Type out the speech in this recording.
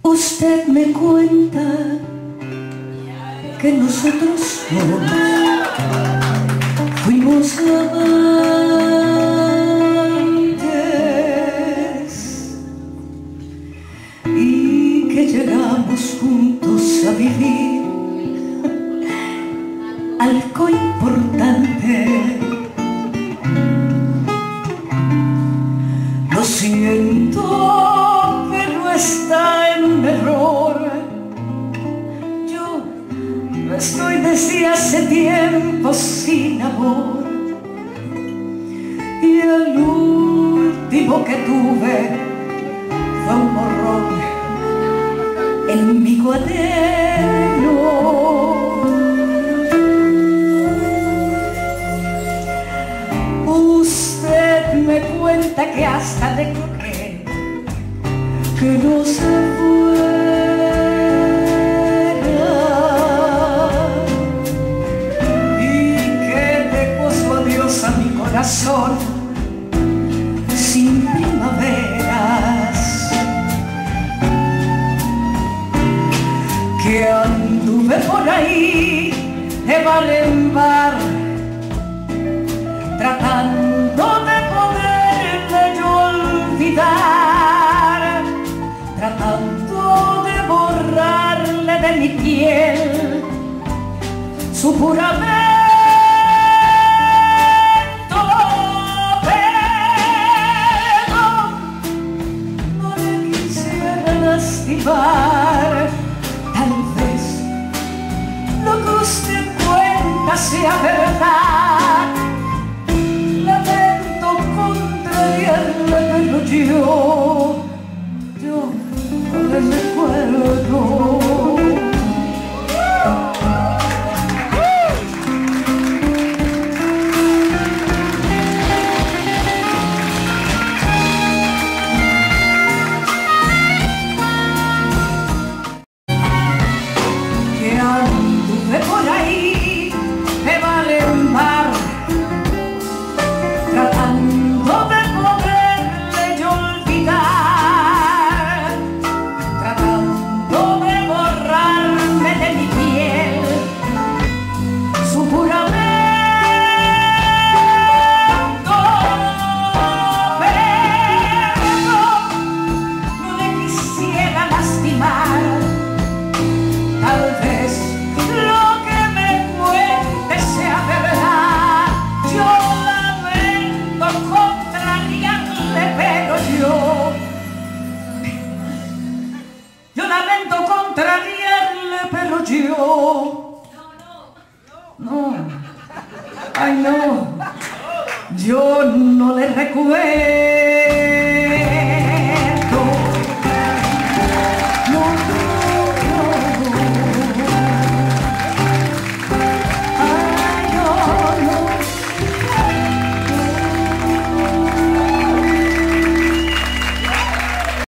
Usted me cuenta que nosotros dos fuimos amantes y que llegamos juntos a vivir algo importante. Lo siento, pero está en error. Yo no estoy desde hace tiempo sin amor, y el último que tuve fue un borrón en mi cuaderno. Usted me cuenta que hasta le cruje que no se fuera y que dejó su adiós a mi corazón sin primaveras, que anduve por ahí de bar en bar tratando de poderle yo olvidar, tratando de borrarle de mi piel su juramento, pero no le quisiera lastimar. Tal vez lo que usted cuenta sea verdad. Lamento contrariarle, pero yo no le recuerdo. Que anduve por ahí de bar en bar tratando de poderle yo olvidar, tratando de borrarme de mi piel su juramento, pero no le quisiera lastimar. Tal vez lo que me cuente sea verdad. Yo lamento contrariarle, pero yo lamento contrariarle, pero no, ay no, yo no le recuerdo.